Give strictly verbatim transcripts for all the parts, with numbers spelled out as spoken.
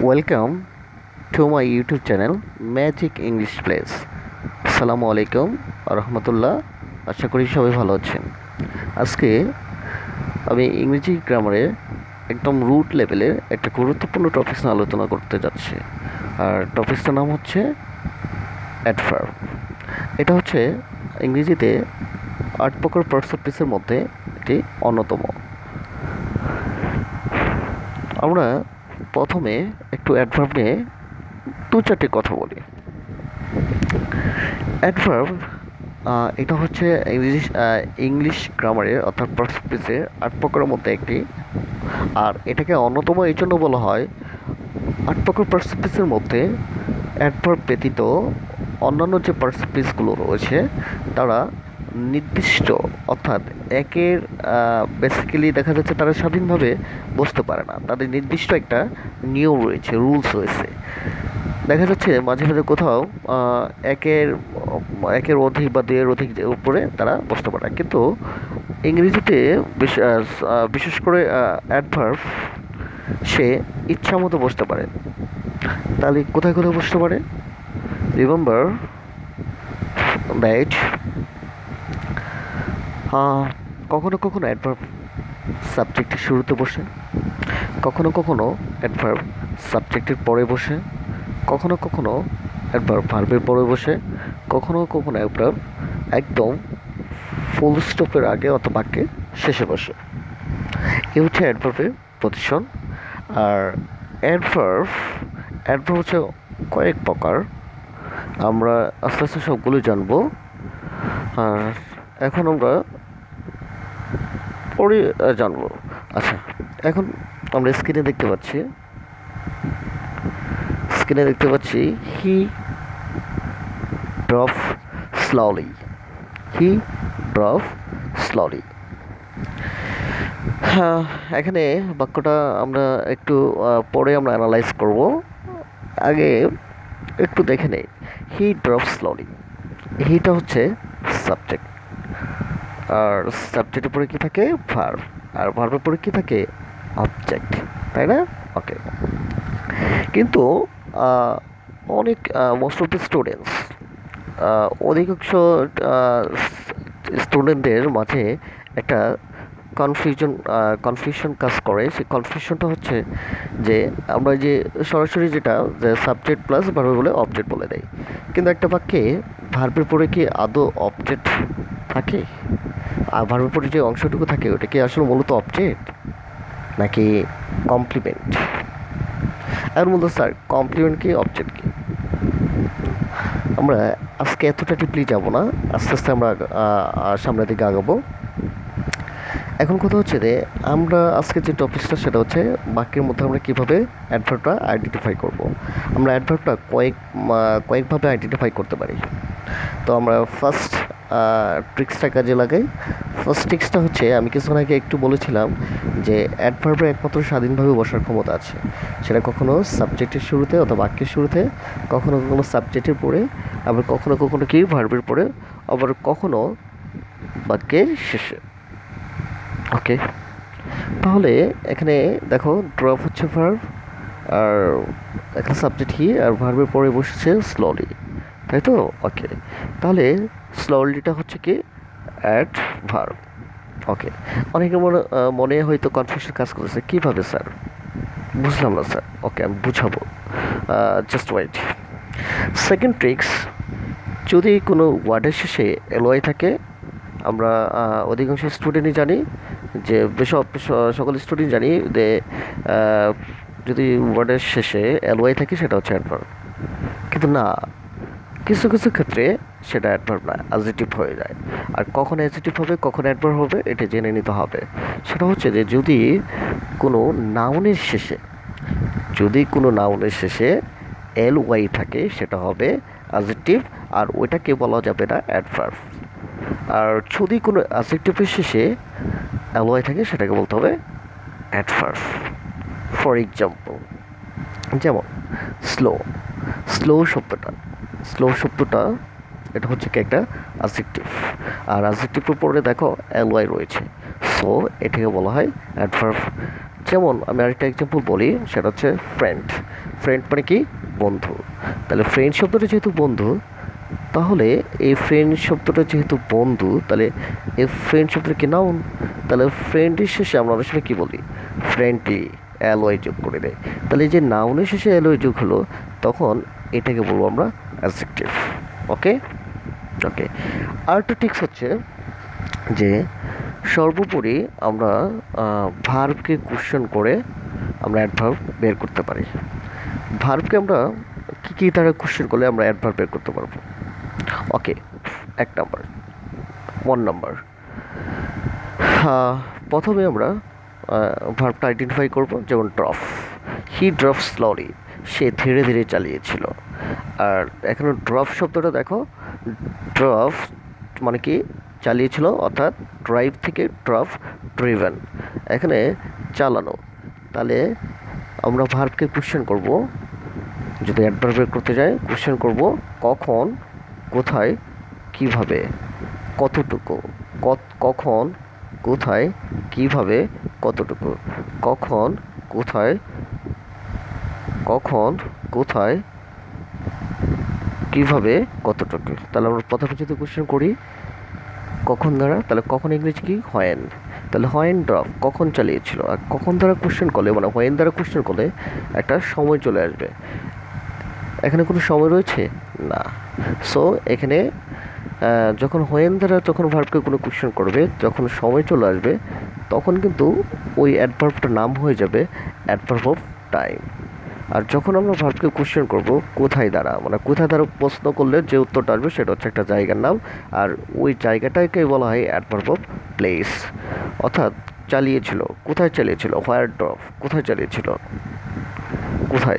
Welcome to my YouTube channel magic English place. আসসালামু আলাইকুম রহমতুল্লাহ। আশা করি সবাই ভালো আছেন। আজকে আমি ইংরেজি গ্রামারে একদম রুট লেভেলের একটা গুরুত্বপূর্ণ টপিক নিয়ে আলোচনা করতে যাচ্ছি। আর টপিকটার নাম হচ্ছে অ্যাডভার্ব। এটা হচ্ছে ইংরেজিতে আট প্রকার পার্সেপ্টিসের মধ্যে একটি অন্যতম। আমরা প্রথমে একটু অ্যাডভার্ব নিয়ে দু চারটি কথা বলি। অ্যাডভার্ব এটা হচ্ছে ইংলিশ ইংলিশ গ্রামারের অর্থাৎ পার্সেপ্টিসের আট প্রকারের মধ্যে একটি। আর এটাকে অন্যতম এই জন্য বলা হয়, আট প্রকার পার্সেপ্টিসের মধ্যে অ্যাডভার্ব ব্যতীত অন্যান্য যে পার্সেপ্টিসগুলো রয়েছে তারা নির্দিষ্ট, অর্থাৎ একের বেসিক্যালি দেখা যাচ্ছে তারা স্বাধীনভাবে বসতে পারে না, তাদের নির্দিষ্ট একটা নিয়ম রয়েছে, রুলস রয়েছে। দেখা যাচ্ছে মাঝে মাঝে কোথাও একের একের অধিক বা দুয়ের অধিক উপরে তারা বসতে পারে, কিন্তু ইংরেজিতে বিশেষ করে অ্যাডভার্ব সে ইচ্ছা মতো বসতে পারে। তাহলে কোথায় কোথায় বসতে পারে? রিমেম্বার দ্যাট কখনো কখনো অ্যাডভার্ব সাবজেক্টের শুরুতে বসে, কখনো কখনো অ্যাডভার্ব সাবজেক্টের পরে বসে, কখনো কখনো অ্যাডভার্ব ভার্বের পরে বসে, কখনো কখনো অ্যাডভার্ব একদম ফুল স্টপের আগে অথবা বাক্যে শেষে বসে। এ হচ্ছে অ্যাডভার্বের পজিশন। আর অ্যাডভার্ব অ্যাডভার্ব হচ্ছে কয়েক প্রকার, আমরা আস্তে আস্তে সবগুলো জানবো। আর এখন আমরা পরে জানবো। আচ্ছা, এখন আমরা স্ক্রিনে দেখতে পাচ্ছি স্ক্রিনে দেখতে পাচ্ছি হি ড্রভ স্লোলি। হি ড্রভ স্লোলি। হ্যাঁ, এখানে বাক্যটা আমরা একটু পরে আমরা অ্যানালাইজ করব। আগে একটু দেখে নেই। হি ড্রভ স্লোলি, হিটা হচ্ছে সাবজেক্ট, আর সাবজেক্টের পরে কি থাকে? ভার্ব, আর ভার্বের পরে কি থাকে? অবজেক্ট, তাই না? ওকে। কিন্তু অনেক মোস্ট অফ দ্য স্টুডেন্টস, অধিকাংশ স্টুডেন্টদের মাঝে একটা কনফিউশন কনফিউশন কাজ করে। সেই কনফিউশনটা হচ্ছে যে আমরা যে সরাসরি যেটা যে সাবজেক্ট প্লাস ভার্ব বলে অবজেক্ট বলে দেয়, কিন্তু একটা বাক্যে ভার্বের পরে কি আদৌ অবজেক্ট থাকে? আর ভার্বের পরে যে অংশটুকু থাকে ওটা কি আসলে মূলত অবজেক্ট নাকি কমপ্লিমেন্ট? এর মধ্যে স্যার কমপ্লিমেন্ট কি অবজেক্ট কি? আমরা আজকে এতটা ডিপলি যাব না, আস্তে আস্তে আমরা সামনের দিকে আগাবো। এখন কথা হচ্ছে যে আমরা আজকে যে টপিকটা সেটা হচ্ছে বাক্যের মধ্যে আমরা কীভাবে অ্যাডভার্বটা আইডেন্টিফাই করব। আমরা অ্যাডভার্বটা কয়েক কয়েকভাবে আইডেন্টিফাই করতে পারি। তো আমরা ফার্স্ট ট্রিক্সটা কাজে লাগাই। ফার্স্ট ট্রিক্সটা হচ্ছে, আমি কিছুক্ষণ আগে একটু বলেছিলাম যে অ্যাডভার্বের একমাত্র স্বাধীনভাবে বসার ক্ষমতা আছে। সেটা কখনো সাবজেক্টের শুরুতে অথবা বাক্যের শুরুতে, কখনো কখনো সাবজেক্টের পরে, আবার কখনো কখনো কি ভার্বের পরে, আবার কখনো বাক্যের শেষে। ওকে, তাহলে এখানে দেখো ড্রপ হচ্ছে ভার্ব, আর এখানে সাবজেক্ট হি, আর ভার্বের পরে বসেছে স্লোলি, তাই তো? ওকে, তাহলে স্লোলিটা হচ্ছে কি? Add verb. ওকে, অনেকের মনে মনে হয়তো কনফিউশন কাজ করেছে, কীভাবে স্যার? বুঝলাম না স্যার। ওকে, আমি বুঝাবো, জাস্ট ওয়েট। সেকেন্ড ট্রিক্স, যদি কোনো ওয়ার্ডের শেষে এলওয়াই থাকে, আমরা অধিকাংশ স্টুডেন্টই জানি যে সব সকল স্টুডেন্ট জানি যে যদি ওয়ার্ডের শেষে এলওয়াই থাকে সেটা হচ্ছে অ্যাডভার্ব। কিন্তু না, কিছু কিছু ক্ষেত্রে সেটা অ্যাডভার্ব না, অ্যাডজেক্টিভ হয়ে যায়। আর কখন অ্যাডজেক্টিভ হবে, কখন অ্যাডভার্ব হবে, এটা জেনে নিতে হবে। সেটা হচ্ছে যে যদি কোনো নাউনের শেষে যদি কোনো নাউনের শেষে এল ওয়াই থাকে সেটা হবে অ্যাডজেক্টিভ, আর ওইটাকে বলা যাবে না অ্যাডভার্ব। আর যদি কোনো অ্যাডজেক্টিভের শেষে এল ওয়াই থাকে সেটাকে বলতে হবে অ্যাডভার্ব। ফর এক্সাম্পল, যেমন স্লো। স্লো শব্দটা স্লো শব্দটা এটা হচ্ছে কি একটা অ্যাডজেক্টিভ, আর অ্যাডজেক্টিভের পরে দেখো এল ওয়াই রয়েছে, সো এটাকে বলা হয় অ্যাডভার্ব। যেমন আমি আরেকটা এক্সাম্পল বলি, সেটা হচ্ছে ফ্রেন্ড। ফ্রেন্ড মানে কি? বন্ধু। তাহলে ফ্রেন্ড শব্দটা যেহেতু বন্ধু, তাহলে এই ফ্রেন্ড শব্দটা যেহেতু বন্ধু, তাহলে এই ফ্রেন্ড শব্দটা কি নাউন? তাহলে ফ্রেন্ডের শেষে আমরা অনেক সময় কী বলি? ফ্রেন্ডলি, অ্যালয় যোগ করে দেয়। তাহলে এই যে নাউনের শেষে অ্যালয় যোগ হলো, তখন এটাকে বলবো আমরা অ্যাডজেক্টিভ। ওকে ওকে আর একটা টিক্স হচ্ছে যে সর্বোপরি আমরা ভার্বকে কোশ্চেন করে আমরা অ্যাডভার্ব বের করতে পারি। ভার্বকে আমরা কী কী দ্বারা কোশ্চেন করলে আমরা অ্যাডভার্ব বের করতে পারবো? ওকে, এক নাম্বার, ওয়ান নাম্বার, প্রথমে আমরা ভার্বটা আইডেন্টিফাই করব। যেমন ড্রফ, হি ড্রফ স্লোলি, সে ধীরে ধীরে চালিয়েছিল। আর এখানে ড্রফ শব্দটা দেখো, ড্রফ মানে কি? চালিয়েছিল, অর্থাৎ ড্রাইভ থেকে ড্রফ, ড্রিভেন, এখানে চালানো। তাহলে আমরা ভার্বকে কোশ্চেন করব, যদি অ্যাডভার্ব বের করতে যাই কোশ্চেন করব কখন, কোথায়, কিভাবে, কতটুকু, কখন, কোথায়, কিভাবে, কতটুকু, কখন, কোথায়, কখন, কোথায়, কিভাবে, কতটুকু। তাহলে আমরা প্রথমে যদি কোশ্চেন করি কখন দ্বারা, তাহলে কখন ইংরেজি কি? হোয়েন। তাহলে হোয়েন ড্রফ, কখন চালিয়েছিল। আর কখন দ্বারা কোশ্চেন করলে, মানে হোয়েন দ্বারা কোশ্চেন করলে একটা সময় চলে আসবে। এখানে কোনো সময় রয়েছে না। সো এখানে যখন হোয়েন দ্বারা যখন ভার্বকে কোনো কোশ্চেন করবে, যখন সময় চলে আসবে, তখন কিন্তু ওই অ্যাডভার্বটার নাম হয়ে যাবে অ্যাডভার্ব অফ টাইম। আর যখন আমরা ভার্বকে কোশ্চেন করব কোথায় দ্বারা, মানে কোথায় দ্বারা প্রশ্ন করলে যে উত্তরটা আসবে সেটা হচ্ছে একটা জায়গার নাম, আর ওই জায়গাটাকে বলা হয় অ্যাডভার্ব অফ প্লেস। অর্থাৎ চালিয়েছিল, কোথায় চালিয়েছিল? হোয়ার ড্রফ, কোথায় চালিয়েছিল, কোথায়।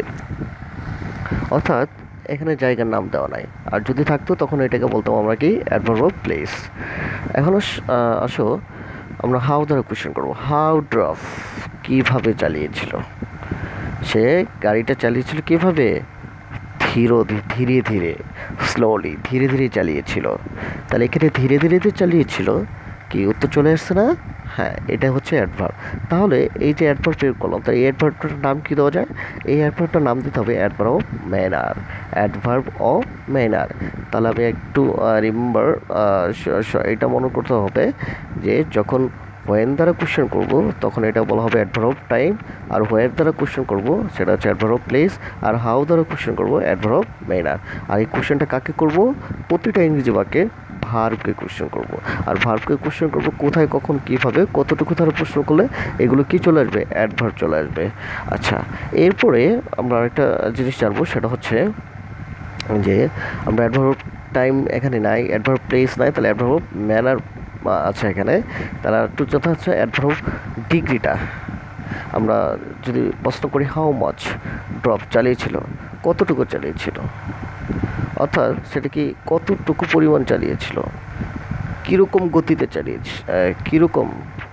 অর্থাৎ এখানে জায়গার নাম দেওয়া নাই, আর যদি থাকতো তখন এটাকে বলতাম আমরা কি? Adverb of place. এখন আসো আমরা হাউ দ্বারা কোশ্চেন করবো। হাউ ড্রফ, কীভাবে চালিয়েছিল। সে গাড়িটা চালিয়েছিল কীভাবে? ধীর ধীরে ধীরে, স্লোলি, ধীরে ধীরে চালিয়েছিল। তাহলে এখানে ধীরে ধীরে চালিয়েছিল, কি উত্তর চলে আসছে না? হ্যাঁ, এটা হচ্ছে অ্যাডভার্ব। তাহলে এই যে অ্যাডভার্ব প্রয়োগ করলাম, তাই এই অ্যাডভার্বটার নাম কী দেওয়া যায়? এই অ্যাডভার্বটার নাম দিতে হবে adverb of manner. Adverb of manner. তাহলে আমি একটু রিমেম্বার, এটা মনে করতে হবে যে যখন হোয়েন দ্বারা কোশ্চেন করব তখন এটা বলা হবে অ্যাডভার্ব অফ টাইম, আর হোয়ার দ্বারা কোশ্চেন করব সেটা হচ্ছে অ্যাডভার্ব অফ প্লেস, আর হাউ দ্বারা কোশ্চেন করব অ্যাডভার্ব অফ ম্যানার। আর এই কোশ্চেনটা কাকে করব? প্রতিটা ইংরেজি বাক্যে ভার্বকে কোশ্চেন করব। আর ভার্বকে কোশ্চেন করব কোথায়, কখন, কীভাবে, কতটুকু দ্বারা প্রশ্ন করলে এগুলো কি চলে আসবে? অ্যাডভার্ব চলে আসবে। আচ্ছা, এরপরে আমরা আরেকটা জিনিস জানবো, সেটা হচ্ছে যে আমরা অ্যাডভার্ব অফ টাইম এখানে নাই, অ্যাডভার্ব প্লেস নাই, তাহলে অ্যাডভার্ব অফ ম্যানার আছে এখানে। তাহলে একটু যথা হচ্ছে অ্যাডভার্ব ডিগ্রিটা। আমরা যদি প্রশ্ন করি হাউ মাচ ড্রপ চালিয়েছিল, কতটুকু চালিয়েছিল, অর্থাৎ সেটা কি কতটুকু পরিমাণ চালিয়েছিল, কীরকম গতিতে চালিয়েছে, কীরকম,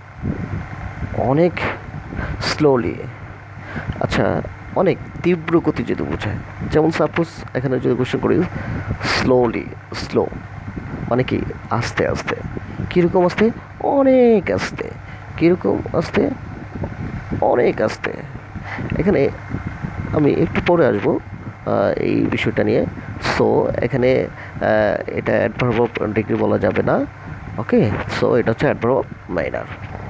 অনেক স্লোলি, আচ্ছা অনেক তীব্র গতি যদি বোঝায়। যেমন সাপোজ এখানে যদি কোশ্চেন করি স্লোলি, স্লো মানে কি? আস্তে আস্তে। কীরকম আস্তে? অনেক আস্তে। কীরকম আস্তে? অনেক আস্তে। এখানে আমি একটু পরে আসবো এই বিষয়টা নিয়ে। সো এখানে এটা অ্যাডভার্ব অফ ডিগ্রি বলা যাবে না। ওকে, সো এটা হচ্ছে অ্যাডভার্ব অফ মাইনার।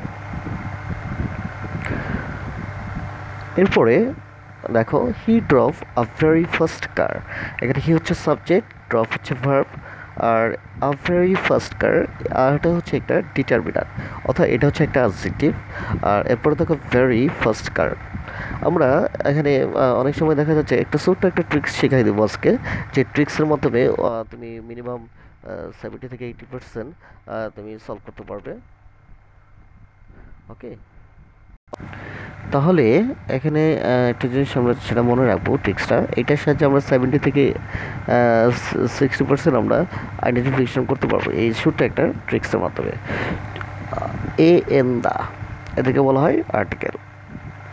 এরপরে দেখো হি ড্রভ আ ভেরি ফার্স্ট কার। এখানে হি হচ্ছে সাবজেক্ট, ড্রভ হচ্ছে ভার্ব, আর আ ভেরি ফার্স্ট কার আর এটা হচ্ছে একটা ডিটারমিনার, অর্থাৎ এটা হচ্ছে একটা অ্যাডজেক্টিভ। আর এরপরে দেখো ভেরি ফার্স্ট কার। আমরা এখানে অনেক সময় দেখা যাচ্ছে একটা ছোট্ট একটা ট্রিক্স শেখাই দেবো আজকে, যে ট্রিক্সের মাধ্যমে তুমি মিনিমাম সেভেন্টি থেকে এইটি পার্সেন্ট তুমি সলভ করতে পারবে। ওকে, তাহলে এখানে একটা জিনিস আমরা সেটা মনে রাখবো, ট্রিক্সটা এটার সাহায্যে আমরা সেভেন্টি থেকে সিক্সটি পার্সেন্ট আমরা আইডেন্টিফিকেশন করতে পারবো এই ছোট্ট একটা ট্রিক্সের মাধ্যমে। এ এন দা, এদেরকে বলা হয় আর্টিকেল।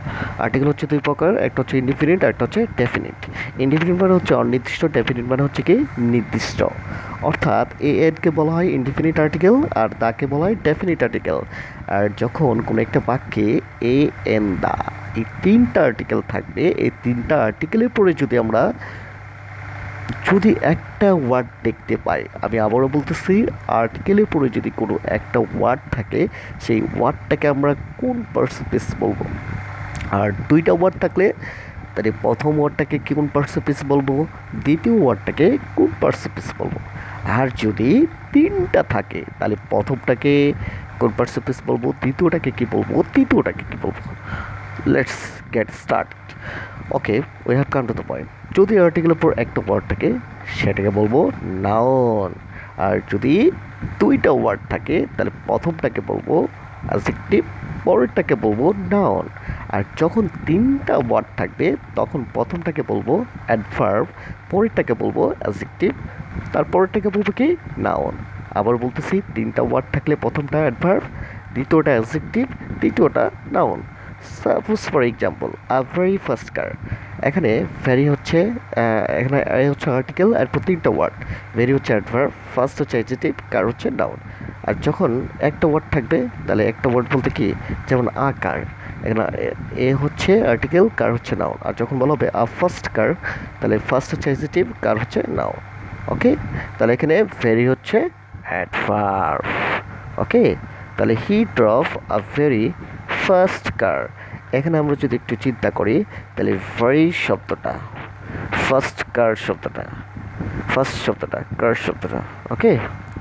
আর্টিকেল হচ্ছে দুই প্রকার, একটা হচ্ছে ইনডিফিনিট আর একটা হচ্ছে ডেফিনিট। ইনডিফিনিট মানে হচ্ছে অনির্দিষ্ট, ডেফিনিট মানে হচ্ছে কি নির্দিষ্ট। অর্থাৎ এ এনকে বলা হয় ইনডিফিনিট আর্টিকেল আর দাকে বলা হয় ডেফিনিট আর্টিকেল। আর যখন কোনো একটা বাক্যে এ এন দা এই তিনটা আর্টিকেল থাকবে, এই তিনটা আর্টিকেলের পরে যদি আমরা যদি একটা ওয়ার্ড দেখতে পাই, আমি আবারও বলতেছি, আর্টিকেলের পরে যদি কোনো একটা ওয়ার্ড থাকে, সেই ওয়ার্ডটাকে আমরা কোন পার্সেন্টেজ বলবো। আর দুইটা ওয়ার্ড থাকলে তাহলে প্রথম ওয়ার্ডটাকে কোন পার্সেন্টেজ বলবো, দ্বিতীয় ওয়ার্ডটাকে কোন পার্সেন্টেজ বলবো। আর যদি তিনটা থাকে তাহলে প্রথমটাকে কোন পার্সেন্টেজ বলবো, দ্বিতীয়টাকে কি বলবো, তৃতীয়টাকে কি বলবো। Let's get start. Okay, we have come to the point. যদি আর্টিকেলের পর একটা ওয়ার্ড থাকে সেটাকে বলবো নাউন। আর যদি দুইটা ওয়ার্ড থাকে তাহলে প্রথমটাকে বলবো অ্যাডজেক্টিভ, পরেরটাকে বলবো নাউন। আর যখন তিনটা ওয়ার্ড থাকবে তখন প্রথমটাকে বলবো অ্যাডভার্ব, পরেরটাকে বলবো অ্যাডজেক্টিভ, তারপরেরটাকে বলবো কি নাউন। আবার বলতেছি, তিনটা ওয়ার্ড থাকলে প্রথমটা অ্যাডভার্ব, দ্বিতীয়টা অ্যাডজেক্টিভ, তৃতীয়টা noun. Suppose for example a very first car, এখানে ভেরি হচ্ছে এখানে হচ্ছে আর্টিকেল আর তিনটা ওয়ার্ড। ভেরি হচ্ছে অ্যাডভার্ব, ফার্স্ট হচ্ছে অ্যাডজেক্টিভ, কার হচ্ছে নাউন। আর যখন একটা ওয়ার্ড থাকবে তাহলে একটা ওয়ার্ড বলতে কি, যেমন আ কার, এখানে এ হচ্ছে আর্টিকেল, কার হচ্ছে নাউন। আর যখন বলা হবে আ ফার্স্ট কার, তাহলে ফার্স্ট হচ্ছে অ্যাডজেক্টিভ, কার হচ্ছে নাউন। ওকে, তাহলে এখানে ভেরি হচ্ছে অ্যাডভার্ব। ওকে, তাহলে হি ড্রভ আ ভেরি ফার্স্ট কার। এখানে আমরা যদি একটু চিন্তা করি তাহলে ভেরি শব্দটা, ফার্স্ট কার শব্দটা, ফার্স্ট শব্দটা, কার শব্দটা। ওকে,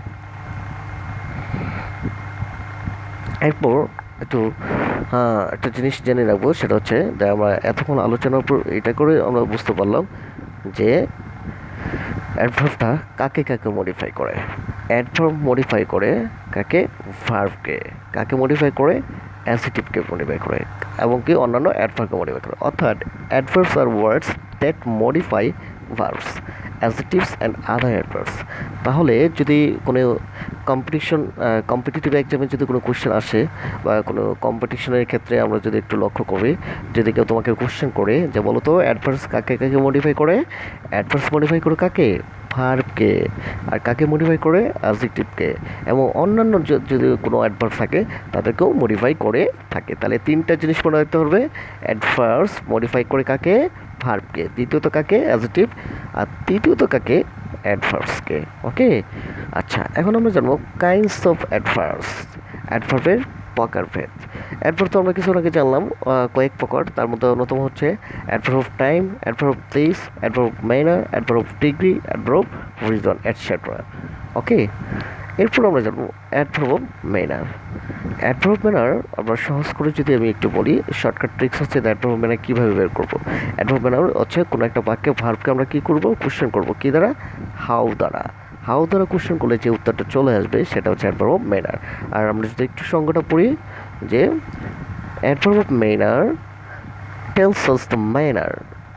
এরপর একটু হ্যাঁ একটা জিনিস জেনে রাখবো, সেটা হচ্ছে যে আমরা এতক্ষণ আলোচনার উপর এটা করে আমরা বুঝতে পারলাম যে অ্যাডভার্বটা কাকে কাকে মডিফাই করে। অ্যাডভার্ব মডিফাই করে কাকে, ভার্বকে। কাকে মডিফাই করে, অ্যাডজেক্টিভকে মডিফাই করে, এবং কি অন্যান্য অ্যাডভার্বকে মডিফাই করে। অর্থাৎ adverbs are words that modify verbs, adjectives and other adverbs. তাহলে যদি কোনো কম্পিটিশন কম্পিটিটিভ এক্সামে যদি কোনো কোশ্চেন আসে বা কোনো কম্পিটিশনের ক্ষেত্রে আমরা যদি একটু লক্ষ্য করি, যদি কেউ তোমাকে কোশ্চেন করে যে বলো তো অ্যাডভার্বস কাকে কাকে মডিফাই করে, অ্যাডভার্বস মডিফাই করে কাকে, ভার্বকে। আর কাকে মডিফাই করে, অ্যাডজেক্টিভকে। এবং অন্যান্য যদি কোনো অ্যাডভার্ব থাকে তাদেরকেও মডিফাই করে থাকে। তাহলে তিনটা জিনিস মনে রাখতে হবে, অ্যাডভার্বস মডিফাই করে কাকে, ভার্বকে, দ্বিতীয়ত কাকে, অ্যাডজেক্টিভ, আর তৃতীয়ত কাকে, অ্যাডভার্বসকে। ওকে, আচ্ছা এখন আমরা জানবো কাইন্ডস অফ অ্যাডভার্বস, অ্যাডভার্বের প্রকারভেদ। অ্যাডভার্ব তো আমরা কিছু আগে জানলাম কয়েক প্রকার, তার মধ্যে অন্যতম হচ্ছে adverb of time, adverb of place, adverb of manner, adverb of degree, adverb of reason, etcetera. Okay, এরপর আমরা জানবো adverb of manner. Adverb of manner আমরা সহজ করে যদি আমি একটু বলি, শর্টকাট ট্রিক্স হচ্ছে অ্যাডভার্ব অফ ম্যানার কীভাবে বের করবো। অ্যাডভার্ব ম্যানার হচ্ছে কোনো একটা বাক্যে ভার্বকে আমরা কী করবো, কোশ্চেন করবো, কী দ্বারা, হাউ দ্বারা। হাউ দ্বারা কোশ্চেন করলে যে উত্তরটা চলে আসবে সেটা হচ্ছে অ্যাডভার্ব অফ ম্যানার। আর আমরা যদি একটু সংজ্ঞাটা পড়ি যে adverb of manner tells us the manner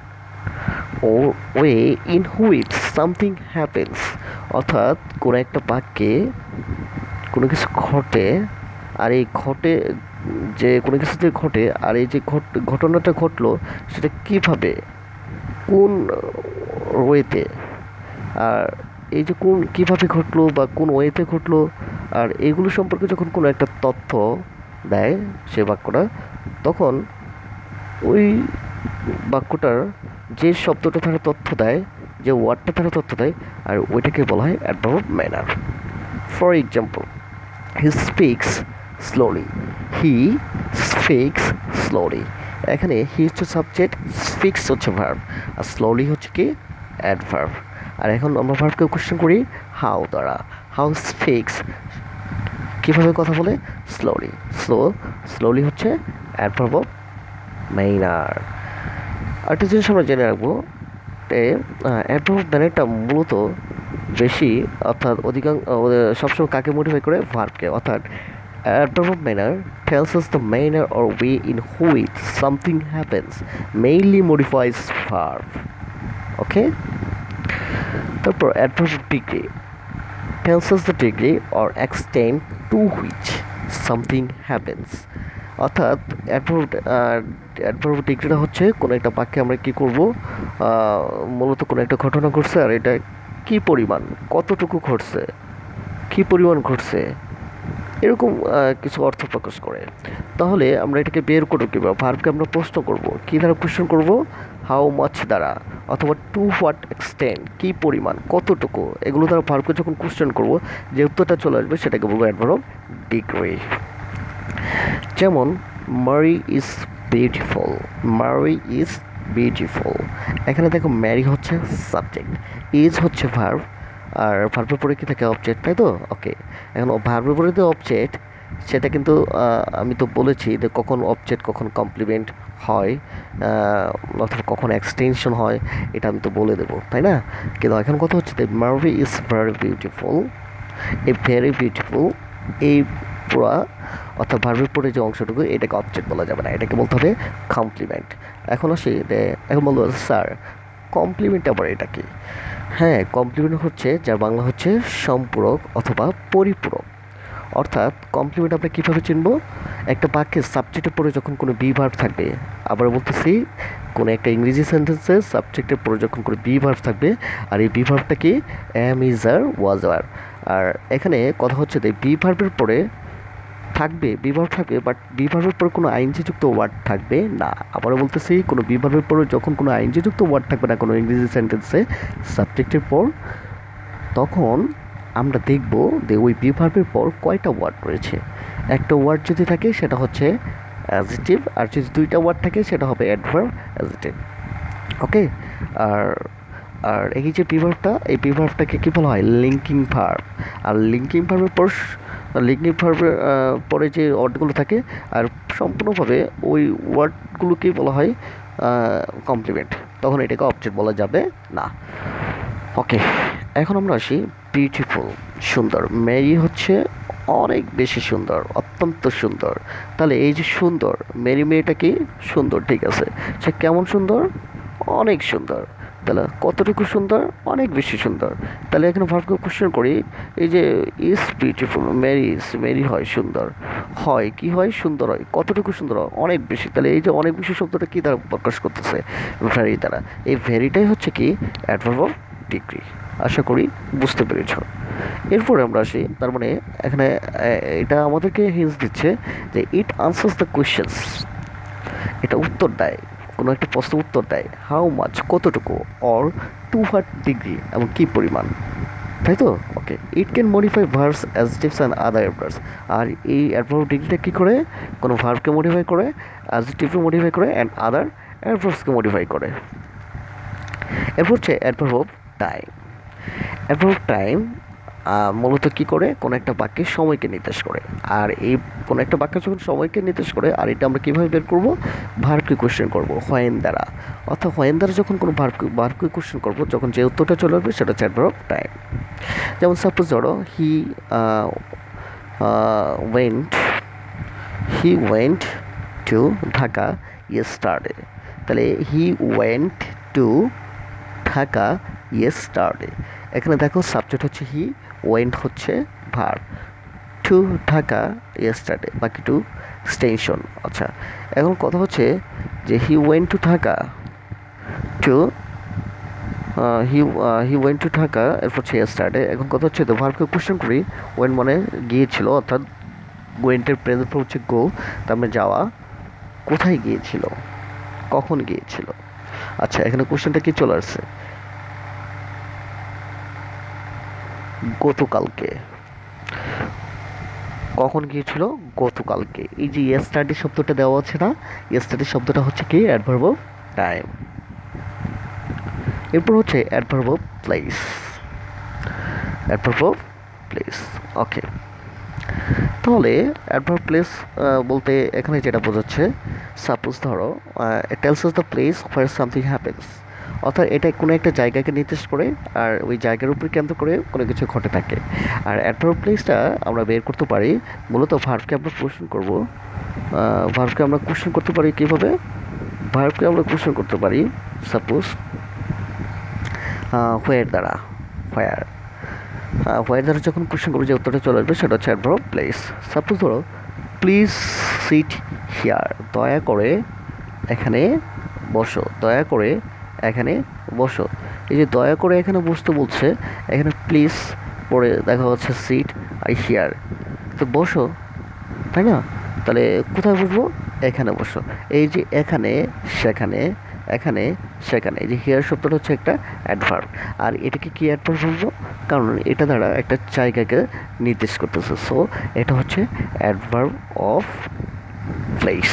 or way in which something happens। অর্থাৎ কোনো একটা বাক্যে কোনো কিছু ঘটে, আর এই ঘটে যে কোনো কিছু যে ঘটে, আর এই যে ঘটনাটা ঘটলো সেটা কীভাবে, কোন ওয়েতে, আর এই যে কোন কীভাবে ঘটলো বা কোন ওয়েতে ঘটলো, আর এগুলো সম্পর্কে যখন কোনো একটা তথ্য দেয় সে বাক্যটা, তখন ওই বাক্যটার যে শব্দটা তারা তথ্য দেয়, যে ওয়ার্ডটা তারা তথ্য দেয়, আর ওইটাকে বলা হয় adverb of manner. For example, he speaks slowly, he speaks slowly. এখানে হি হচ্ছে সাবজেক্ট, স্পিক্স হচ্ছে ভার্ব, আর স্লোলি হচ্ছে কি অ্যাডভার্ব। আর এখন আমরা ভার্বকে কোশ্চেন করি হাউ দ্বারা। হাউ স্পিক্স, কীভাবে কথা বলে, স্লোলি। স্লো স্লোলি হচ্ছে অ্যাডভার্ব অফ ম্যানার। আরেকটা জিনিস আমরা জেনে রাখবো, অ্যাডভার্ব অফ ম্যানারটা মূলত বেশি, অর্থাৎ অধিকাংশ সবসময় কাকে মডিফাই করে, ভার্বকে। অর্থাৎ adverb of manner tells us the manner or way in which something happens, mainly modifies verb. Okay, তারপর adverb of degree tells us the degree or extent to which something happens। অর্থাৎ adverb adverb ডিগ্রিটা হচ্ছে কোনো একটা বাক্যে আমরা কি করব, মূলত কোনো একটা ঘটনা ঘটছে আর এটা কি পরিমাণ, কতটুকু ঘটছে, কি পরিমাণ ঘটছে, এরকম কিছু অর্থ প্রকাশ করে। তাহলে আমরা এটাকে বের করবো কীভাবে? ভার্বকে আমরা প্রশ্ন করব, কী দ্বারা কোয়েশ্চেন করব? হাউ মাচ দ্বারা, অথবা টু হোয়াট এক্সটেন্ট, কী পরিমাণ, কতটুকু, এগুলো দ্বারা ভার্বকে যখন কোয়েশ্চেন করব, যে উত্তরটা চলে আসবে সেটাকে বলবো অ্যাডভার্ব ডিগ্রি। যেমন Mary is beautiful, Mary is beautiful. এখানে দেখো ম্যারি হচ্ছে সাবজেক্ট, ইজ হচ্ছে ভার্ব, আর ভার্বের পরে কি থাকে? অবজেক্ট, তাই তো? ওকে, এখন ভার্বের পরে যে অবজেক্ট সেটা কিন্তু আমি তো বলেছি যে কখন অবজেক্ট কখন কমপ্লিমেন্ট হয় অথবা কখন এক্সটেনশন হয়, এটা আমি তো বলে দেবো, তাই না? কিন্তু এখন কথা হচ্ছে যে মারি ইজ ভেরি বিউটিফুল, এই ভেরি বিউটিফুল এই পুরা অর্থাৎ ভার্বের পরে যে অংশটুকু এটাকে অবজেক্ট বলা যাবে না, এটাকে বলতে হবে কমপ্লিমেন্ট। এখন আসি, এখন বলবো স্যার কমপ্লিমেন্ট আবার এটা কি? হ্যাঁ, কমপ্লিমেন্ট হচ্ছে যার বাংলা হচ্ছে সম্পূরক অথবা পরিপূরক। অর্থাৎ কমপ্লিমেন্ট আমরা কীভাবে চিনব? একটা বাক্যের সাবজেক্টের পরে যখন কোনো বি ভার্ব থাকবে, আবার বলতেছি কোনো একটা ইংরেজি সেন্টেন্সে সাবজেক্টের পরে যখন কোনো বি ভার্ব থাকবে, আর এই বি ভার্বটা কি? এম, ইজ, আর, ওয়াজ, আর। আর এখানে কথা হচ্ছে যে বি ভার্বের পরে থাকবে, বি ভার্ব থাকবে, বাট বি ভার্বের পরে কোনো আইনজিযুক্ত ওয়ার্ড থাকবে না। আবারও বলতেছি, কোনো বি ভার্বের পরে যখন কোনো আইনজিযুক্ত ওয়ার্ড থাকবে না কোনো ইংরেজি সেন্টেন্সে সাবজেক্টের পর, তখন আমরা দেখব যে ওই বি ভার্বের পর কয়টা ওয়ার্ড রয়েছে। একটা ওয়ার্ড যদি থাকে সেটা হচ্ছে অ্যাডজেক্টিভ, আর যদি দুইটা ওয়ার্ড থাকে সেটা হবে অ্যাডভার্ব অ্যাডজেক্টিভ। ওকে, আর আর এই যে বি ভার্বটা, এই বি ভার্বটাকে কী বলা হয়? Linking verb. আর লিঙ্কিং ভার্বের পর লিঙ্কিং ভার্বের পরে যে ওয়ার্ডগুলো থাকে আর সম্পূর্ণভাবে ওই ওয়ার্ডগুলোকেই বলা হয় কমপ্লিমেন্ট, তখন এটাকে অবজেক্ট বলা যাবে না। ওকে, এখন আমরা আসি বিউটিফুল, সুন্দর। মেরি হচ্ছে অনেক বেশি সুন্দর, অত্যন্ত সুন্দর। তাহলে এই যে সুন্দর, মেরি মেয়েটা কি? সুন্দর, ঠিক আছে। সে কেমন সুন্দর? অনেক সুন্দর। তাহলে কতটুকু সুন্দর? অনেক বেশি সুন্দর। তাহলে এখানে ভার্বকে কোশ্চেন করি, এই যে is beautiful, Mary is, Mary হয় সুন্দর, হয় কি হয়? সুন্দর হয়। কতটুকু সুন্দর? অনেক বেশি। তাহলে এই যে অনেক বেশি শব্দটা কী দ্বারা প্রকাশ করতেছে? ভ্যারি দ্বারা। এই ভ্যারিটাই হচ্ছে কি? Adverb of degree. আশা করি বুঝতে পেরেছ। এরপরে আমরা আসি, তার মানে এখানে এটা আমাদেরকে হিন্টস দিচ্ছে যে ইট আনসার্স দ্য কোয়েশ্চেন্স, এটা উত্তর দেয়, কোনো একটা প্রশ্ন উত্তর দেয়। হাউ মাচ, কতটুকু, অর টু হোয়াট ডিগ্রি, এবং কী পরিমাণ, তাই তো? Okay, it can modify verbs, adjectives and other adverbs. আর এই অ্যাডভার্ব ডিগ্রিটা কী করে? কোনো ভার্বকে মডিফাই করে, অ্যাডজেক্টিভকে মডিফাই করে, অ্যান্ড আদার অ্যাডভার্বসকে মডিফাই করে। এরপর হচ্ছে adverb of time. Adverb time মূলত কী করে? কোনো একটা বাক্যের সময়কে নির্দেশ করে। আর এই কোনো একটা বাক্য যখন সময়কে নির্দেশ করে, আর এটা আমরা কীভাবে বের করবো? ভার্বকে কোয়েশ্চেন করবো হোয়েন দ্বারা। অর্থাৎ হোয়েন দ্বারা যখন কোনো ভার্বকে ভার্বকে কোয়েশ্চেন করবো, যখন যে উত্তরটা চলে আসবে সেটা হচ্ছে অ্যাডভার্ব অফ টাইম। যেমন সাপোজ ধরো, he went he went to Dhaka yesterday. তাহলে he went to Dhaka yesterday. এখানে দেখো সাবজেক্ট হচ্ছে হি, ওয়েন্ট হচ্ছে ভার্ব, টু ঢাকা ইয়েস্টারডে, বাকি টু এক্সটেনশন। আচ্ছা, এখন কথা হচ্ছে যে he went to Dhaka to he he went to Dhaka, এরপর হচ্ছে ইয়েস্টারডে। এখন কথা হচ্ছে তো ভার্বকে কোয়েশ্চেন করি, ওয়েন্ট মানে গিয়েছিল, অর্থাৎ ওয়েন্টের প্রেজেন্ট ফর্ম হচ্ছে গো, তার মানে যাওয়া। কোথায় গিয়েছিল? কখন গিয়েছিল? আচ্ছা, এখানে কোয়েশ্চেনটা কি চলে আসছে? গতকালকে। কখন গিয়েছিল? গতকালকে। এই যে ইয়েস্টারডে শব্দটা দেওয়া আছে না, ইয়েস্টারডে শব্দটা হচ্ছে কি? Adverb of time. এরপর হচ্ছে adverb of place. Adverb of place. Okay, তাহলে অ্যাডভার্ব প্লেস বলতে এখানে যেটা বোঝাচ্ছে, সাপোজ ধরো tells us the place where something happens, অর্থাৎ এটা কোনো একটা জায়গাকে নির্দেশ করে আর ওই জায়গার উপর কেন্দ্র করে কোনো কিছু ঘটে থাকে। আর অ্যাডভার্ব প্লেসটা আমরা বের করতে পারি, মূলত ভার্বকে আমরা কোয়েশ্চেন করব। ভার্বকে আমরা কোয়েশ্চেন করতে পারি কীভাবে? ভার্বকে আমরা কোয়েশ্চেন করতে পারি সাপোজ হোয়ার দ্বারা। হোয়ার হোয়ার দ্বারা যখন কোয়েশ্চেন করবো, যে উত্তরটা চলে আসবে সেটা হচ্ছে অ্যাডভার্ব প্লেস। সাপোজ ধরো প্লিজ সিট হিয়ার, দয়া করে এখানে বসো, দয়া করে এখানে বসো। এই যে দয়া করে এখানে বসতে বলছে, এখানে প্লিজ পরে দেখা হচ্ছে সিট আই হিয়ার, তো বসো, তাই না? তাহলে কোথায় বসবো? এখানে বসো। এই যে এখানে, সেখানে, এখানে, সেখানে, এই যে হিয়ার শব্দটা হচ্ছে একটা অ্যাডভার্ব। আর এটাকে কি অ্যাডভার্ব বলবো? কারণ এটা দ্বারা একটা জায়গাকে নির্দেশ করতেছে, সো এটা হচ্ছে অ্যাডভার্ব অফ প্লেস।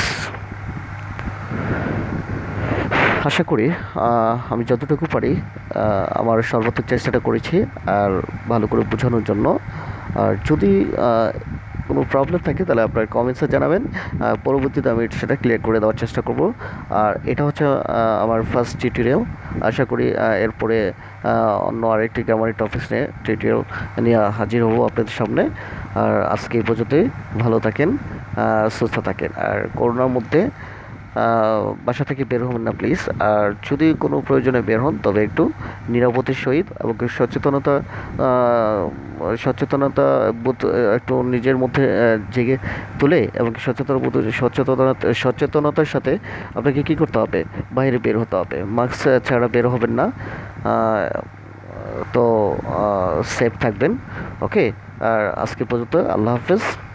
আশা করি আহ, আমি যতটুকু পারি আহ, আমার সর্বোচ্চ চেষ্টাটা করেছি আর ভালো করে বোঝানোর জন্য। আর যদি আহ, কোনো প্রবলেম থাকে তাহলে আপনার কমেন্টসে জানাবেন, আহ, পরবর্তীতে আমি সেটা ক্লিয়ার করে দেওয়ার চেষ্টা করব। আর এটা হচ্ছে আহ, আমার ফার্স্ট টিউটোরিয়াল। আশা করি আহ, এরপরে আহ, অন্য আরেকটি গ্রামারি টপিক্স নিয়ে টিউটোরিয়াল নিয়ে হাজির হব আপনাদের সামনে। আর আজকে এই পর্যন্তই। ভালো থাকেন, আহ, সুস্থ থাকেন। আর করোনার মধ্যে আহ, বাসা থেকে বের হবেন না প্লিজ। আর যদি কোনো প্রয়োজনে বের হন তবে একটু নিরাপত্তার সহিত এবং সচেতনতা আহ, সচেতনতা বোধ একটু নিজের মধ্যে আহ, জেগে তুলে এবং সচেতন বোধ সচেতনতা সচেতনতার সাথে আপনাকে কী করতে হবে? বাইরে বের হতে হবে, মাস্ক ছাড়া বের হবেন না। আহ, তো সেফ থাকবেন। ওকে, আর আজকে পর্যন্ত আল্লাহ হাফেজ।